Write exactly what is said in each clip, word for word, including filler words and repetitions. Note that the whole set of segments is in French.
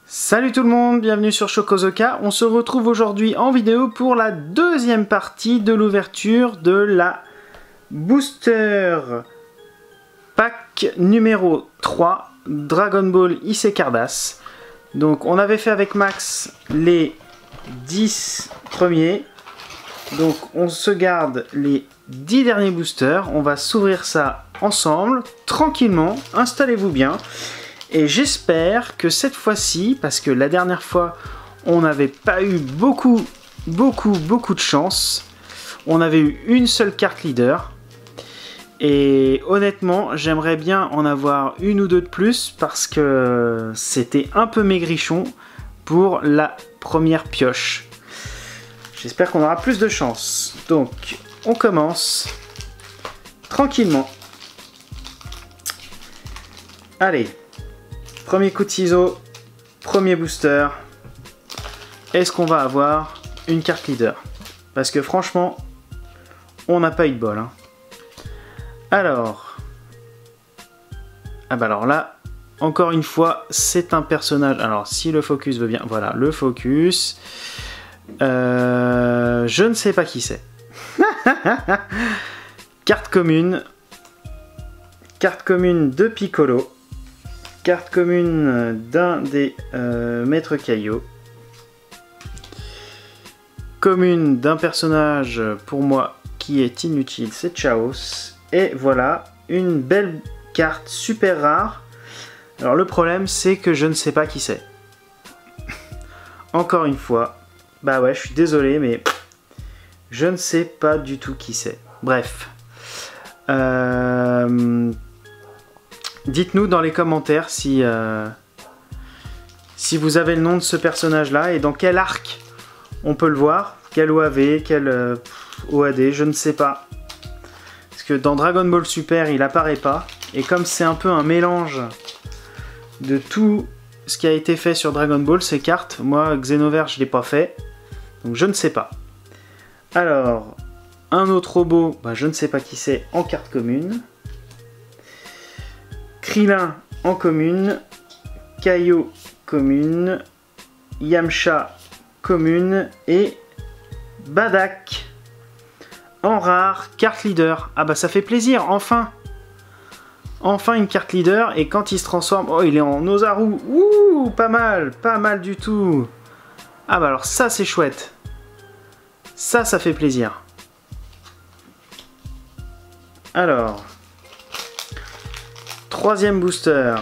Salut tout le monde, bienvenue sur Chocozoka. On se retrouve aujourd'hui en vidéo pour la deuxième partie de l'ouverture de la Booster Pack numéro trois Dragon Ball Issei Cardass. Donc on avait fait avec Max les dix premiers. Donc on se garde les dix derniers boosters. On va s'ouvrir ça ensemble, tranquillement. Installez-vous bien. Et j'espère que cette fois-ci, parce que la dernière fois, on n'avait pas eu beaucoup, beaucoup, beaucoup de chance. On avait eu une seule carte leader. Et honnêtement, j'aimerais bien en avoir une ou deux de plus, parce que c'était un peu maigrichon pour la première pioche. J'espère qu'on aura plus de chance. Donc, on commence tranquillement. Allez. Premier coup de ciseaux, premier booster. Est-ce qu'on va avoir une carte leader? Parce que franchement, on n'a pas eu de bol. Hein. Alors. Ah bah alors là, encore une fois, c'est un personnage. Alors si le focus veut bien. Voilà, le focus. Euh, je ne sais pas qui c'est. Carte commune. Carte commune de Piccolo. Carte commune d'un des euh, maîtres Kaio. Commune d'un personnage pour moi qui est inutile, c'est Chaos. Et voilà, une belle carte super rare. Alors le problème c'est que je ne sais pas qui c'est. Encore une fois, bah ouais, je suis désolé mais je ne sais pas du tout qui c'est. Bref. Euh... Dites-nous dans les commentaires si, euh, si vous avez le nom de ce personnage-là et dans quel arc on peut le voir. Quel O A V, quel euh, O A D, je ne sais pas. Parce que dans Dragon Ball Super, il apparaît pas. Et comme c'est un peu un mélange de tout ce qui a été fait sur Dragon Ball, ces cartes, moi, Xenoverse, je ne l'ai pas fait. Donc je ne sais pas. Alors, un autre robot, bah, je ne sais pas qui c'est, en carte commune. Krillin en commune, Kaio commune, Yamcha commune et Badak en rare, carte leader. Ah bah ça fait plaisir, enfin Enfin une carte leader, et quand il se transforme, oh il est en Ozaru, ouh, pas mal, pas mal du tout. Ah bah alors ça c'est chouette. Ça, ça fait plaisir. Alors... Troisième booster.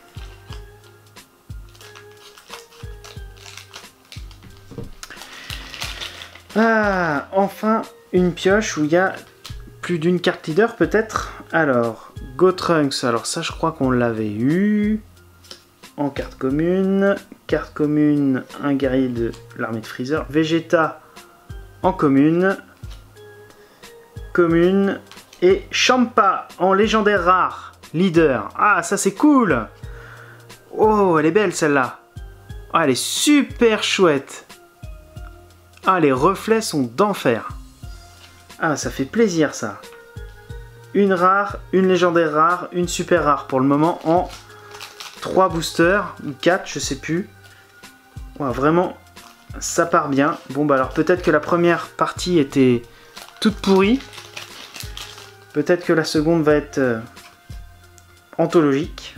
Ah, enfin une pioche où il y a plus d'une carte leader peut-être. Alors, Gotrunks, alors ça je crois qu'on l'avait eu. En carte commune. Carte commune, un guerrier de l'armée de Freezer. Vegeta en commune. Commune. Et Champa en légendaire rare. Leader. Ah, ça c'est cool. Oh, elle est belle celle-là. Ah, elle est super chouette. Ah, les reflets sont d'enfer. Ah, ça fait plaisir ça. Une rare, une légendaire rare, une super rare pour le moment en trois boosters, ou quatre, je sais plus. Ouais, vraiment, ça part bien. Bon, bah alors peut-être que la première partie était toute pourrie. Peut-être que la seconde va être... Euh, anthologique.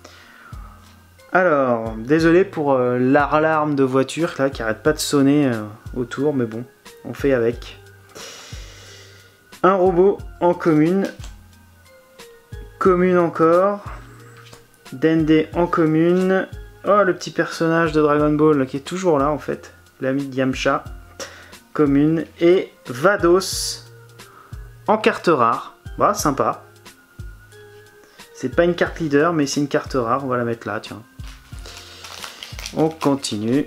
Alors, désolé pour euh, l'alarme de voiture là qui arrête pas de sonner euh, autour, mais bon, on fait avec. Un robot en commune. Commune encore. Dende en commune. Oh, le petit personnage de Dragon Ball là, qui est toujours là en fait. L'ami de Yamcha. Commune. Et Vados en carte rare. Bah, sympa. C'est pas une carte leader, mais c'est une carte rare. On va la mettre là, tiens. On continue.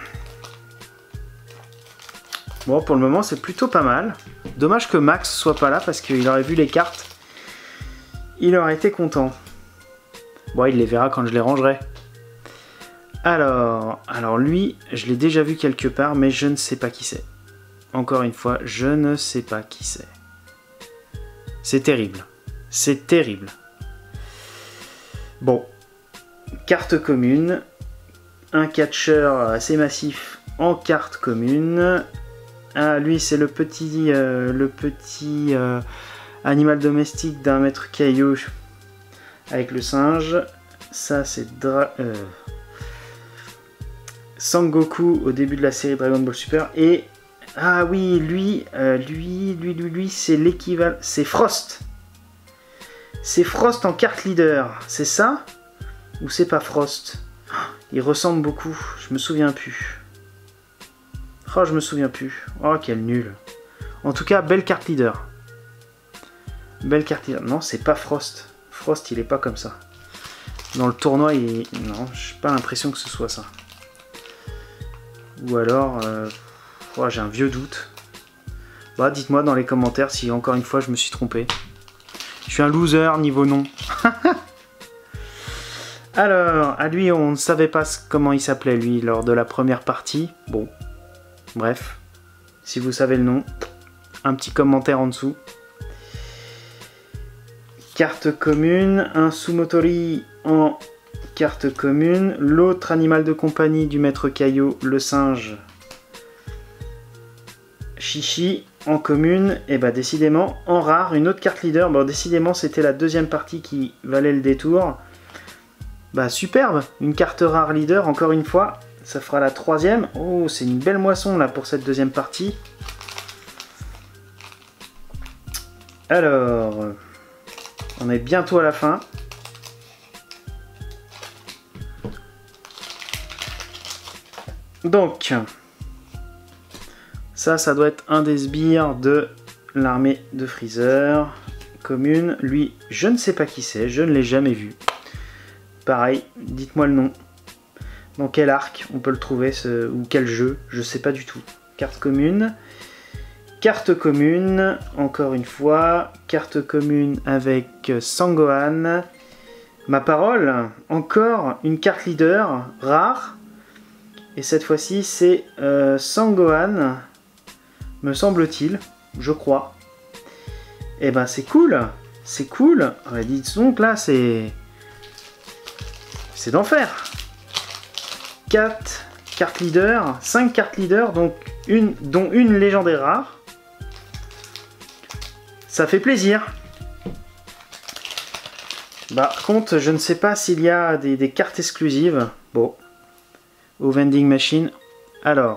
Bon, pour le moment, c'est plutôt pas mal. Dommage que Max soit pas là, parce qu'il aurait vu les cartes. Il aurait été content. Bon, il les verra quand je les rangerai. Alors, alors lui, je l'ai déjà vu quelque part, mais je ne sais pas qui c'est. Encore une fois, je ne sais pas qui c'est. C'est terrible. C'est terrible. Bon, carte commune, un catcheur assez massif en carte commune. Ah, lui c'est le petit, euh, le petit euh, animal domestique d'un maître caillou avec le singe. Ça c'est Dra euh, Sangoku au début de la série Dragon Ball Super. Et ah oui, lui, euh, lui, lui, lui, lui, c'est l'équivalent, c'est Frost. C'est Frost en carte leader, c'est ça? Ou c'est pas Frost? Il ressemble beaucoup, je me souviens plus. Oh, je me souviens plus. Oh, quel nul. En tout cas, belle carte leader. Belle carte leader. Non, c'est pas Frost. Frost, il est pas comme ça. Dans le tournoi, il... non, j'ai pas l'impression que ce soit ça. Ou alors... Euh... Oh, j'ai un vieux doute. Bah, dites-moi dans les commentaires si, encore une fois, je me suis trompé. Je suis un loser niveau nom. Alors, à lui, on ne savait pas comment il s'appelait, lui, lors de la première partie. Bon, bref. Si vous savez le nom, un petit commentaire en dessous. Carte commune, un Sumotori en carte commune. L'autre animal de compagnie du maître Caillou, le singe Chichi, en commune. Et bah décidément, en rare, une autre carte leader. Bon, décidément, c'était la deuxième partie qui valait le détour. Bah superbe, une carte rare leader, encore une fois. Ça fera la troisième. Oh, c'est une belle moisson là pour cette deuxième partie. Alors, on est bientôt à la fin. Donc, ça, ça doit être un des sbires de l'armée de Freezer. Commune, lui, je ne sais pas qui c'est, je ne l'ai jamais vu. Pareil, dites-moi le nom. Dans quel arc on peut le trouver, ce... ou quel jeu, je sais pas du tout. Carte commune. Carte commune, encore une fois. Carte commune avec Sangohan. Ma parole, encore une carte leader rare. Et cette fois-ci, c'est euh, Sangohan, me semble-t-il, je crois. Et ben c'est cool, c'est cool. Ouais, dites donc là, c'est... C'est d'enfer. quatre cartes leader, cinq cartes leader, donc une, dont une légendaire rare. Ça fait plaisir. Bah, par contre, je ne sais pas s'il y a des, des cartes exclusives. Bon. Au vending machine. Alors.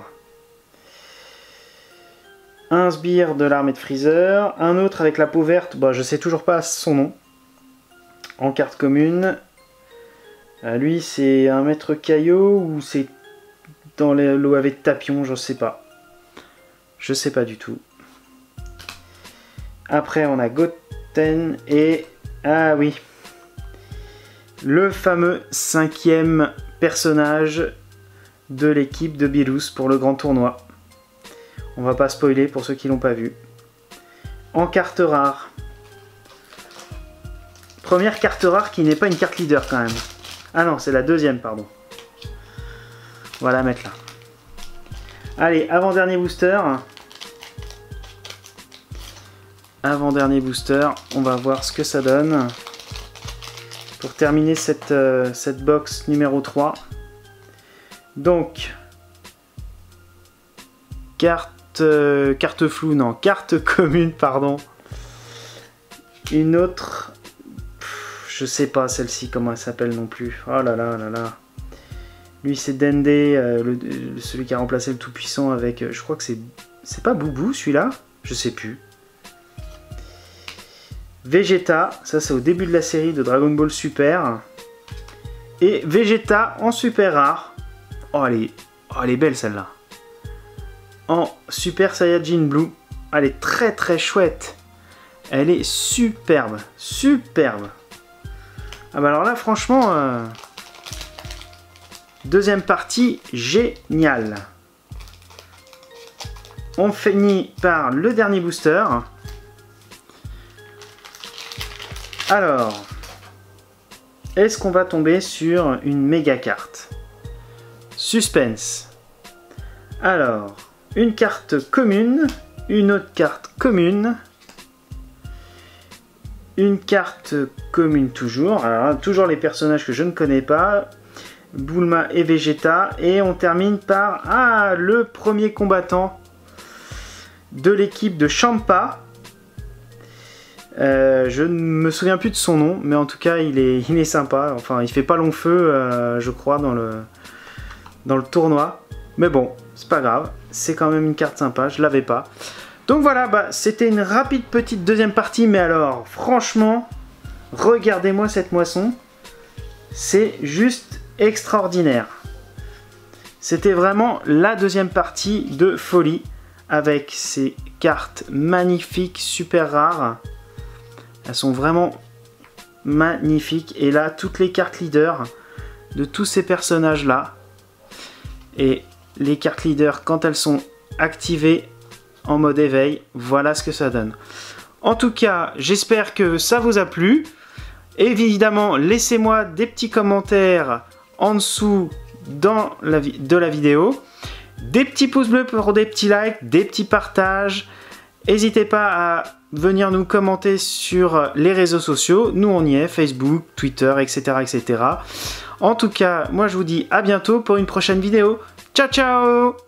Un sbire de l'armée de Freezer. Un autre avec la peau verte. Bah, je sais toujours pas son nom. En carte commune. Ah, lui, c'est un maître caillou ou c'est dans l'O A V de Tapion, je sais pas. Je sais pas du tout. Après, on a Goten et... Ah oui. Le fameux cinquième personnage de l'équipe de Beerus pour le grand tournoi. On va pas spoiler pour ceux qui l'ont pas vu. En carte rare. Première carte rare qui n'est pas une carte leader quand même. Ah non, c'est la deuxième, pardon. On va la mettre là. Allez, avant-dernier booster. Avant-dernier booster, on va voir ce que ça donne. Pour terminer cette, euh, cette box numéro trois. Donc, carte, euh, carte floue, non, carte commune, pardon. Une autre, pff, je sais pas celle-ci comment elle s'appelle non plus. Oh là là là là. Lui c'est Dende, euh, le, le, celui qui a remplacé le Tout-Puissant avec, euh, je crois que c'est, c'est pas Boubou celui-là, je sais plus. Vegeta, ça c'est au début de la série de Dragon Ball Super. Et Vegeta en super rare. Oh elle est, oh, elle est belle celle-là. En Super Saiyajin Blue. Elle est très très chouette. Elle est superbe. Superbe. Ah bah alors là franchement... Euh... Deuxième partie, génial. On finit par le dernier booster. Alors, est-ce qu'on va tomber sur une méga carte? Suspense. Alors, une carte commune, une autre carte commune, une carte commune toujours. Alors, toujours les personnages que je ne connais pas. Bulma et Vegeta. Et on termine par ah, le premier combattant de l'équipe de Champa. Euh, je ne me souviens plus de son nom, mais en tout cas il est, il est sympa. Enfin, il fait pas long feu, euh, je crois, dans le, dans le tournoi. Mais bon, c'est pas grave, c'est quand même une carte sympa, je l'avais pas. Donc voilà, bah, c'était une rapide petite deuxième partie, mais alors, franchement, regardez-moi cette moisson. C'est juste extraordinaire. C'était vraiment la deuxième partie de folie, avec ces cartes magnifiques, super rares. Elles sont vraiment magnifiques. Et là, toutes les cartes leaders de tous ces personnages-là. Et les cartes leaders, quand elles sont activées en mode éveil, voilà ce que ça donne. En tout cas, j'espère que ça vous a plu. Évidemment, laissez-moi des petits commentaires en dessous dans la de la vidéo. Des petits pouces bleus pour des petits likes, des petits partages. N'hésitez pas à venir nous commenter sur les réseaux sociaux. Nous, on y est, Facebook, Twitter, et cetera, et cetera. En tout cas, moi, je vous dis à bientôt pour une prochaine vidéo. Ciao, ciao!